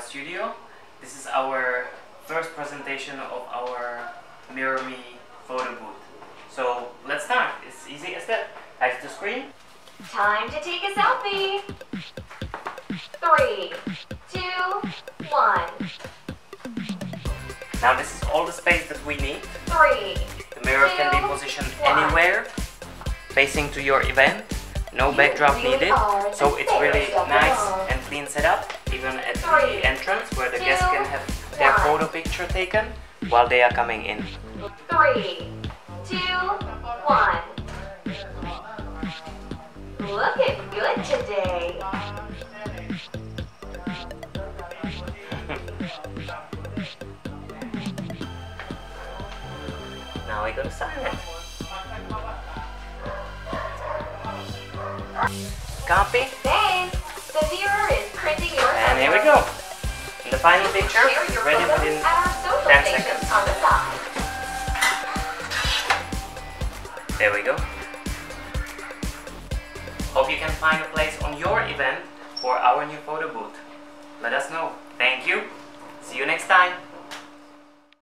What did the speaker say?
studio. This is our first presentation of our Mirror Me photo booth. So let's start. It's easy as that. Eyes to screen. Time to take a selfie. 3, 2, 1. Now this is all the space that we need. 3. The mirror can be positioned anywhere, facing to your event. No backdrop needed, so it's really nice and clean setup, even at the entrance where the guests can have their photo picture taken while they are coming in. 3, 2, 1. Looking good today. Now we go to silent. Copy. Thanks. The mirror is printing your And here we go. And the final picture is ready within 10 seconds. On the side. There we go. Hope you can find a place on your event for our new photo booth. Let us know. Thank you. See you next time.